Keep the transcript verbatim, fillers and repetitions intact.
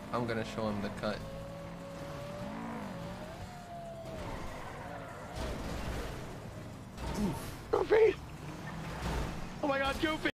I'm gonna show him the cut. Goofy! Oh my god, Goofy!